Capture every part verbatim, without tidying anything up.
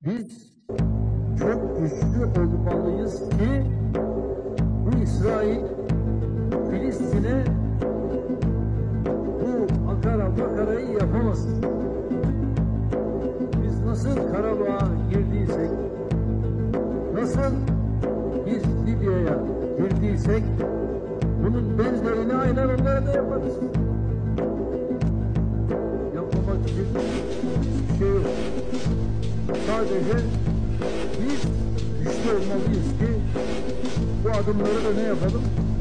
Biz çok güçlü olmalıyız ki bu İsrail Filistin'e bu akara makarayı yapamasın. Biz nasıl Karabağ'a girdiysek, nasıl biz Libya'ya girdiysek, bunun benzerini aynen onlara da yaparız. Yapmamak için hiçbir şey yok. Sadece biz güçlü olmalıyız ki bu adımları da ne yapalım?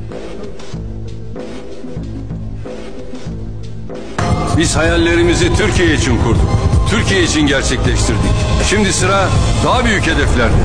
Biz hayallerimizi Türkiye için kurduk. Türkiye için gerçekleştirdik. Şimdi sıra daha büyük hedeflerde.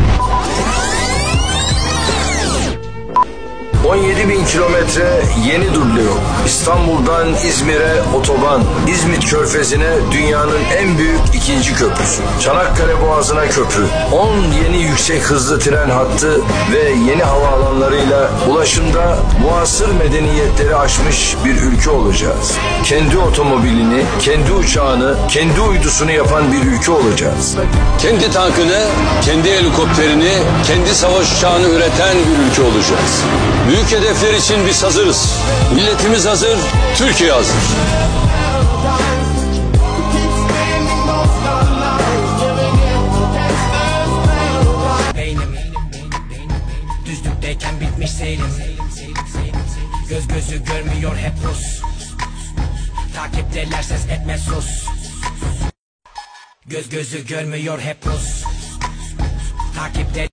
on yedi bin kilometre yeni dublör. İstanbul'dan İzmir'e otoban. İzmit Körfezi'ne dünyanın en büyük ikinci köprüsü. Çanakkale Boğazı'na köprü. on yeni yüksek hızlı tren hattı ve yeni havaalanlarıyla ulaşımda muasır medeniyetleri aşmış bir ülke olacağız. Kendi otomobilini, kendi uçağını, kendi uydusunu yapan bir ülke olacağız. Kendi tankını, kendi helikopterini, kendi savaş uçağını üreten bir ülke olacağız. Büyük hedefler için biz hazırız. Milletimiz hazır, Türkiye hazır. Beynim düzlükteyken bitmiş seyrim. Göz gözü görmüyor hep Rus. Takipteler ses etme sus. Göz gözü görmüyor hep Rus. Takipte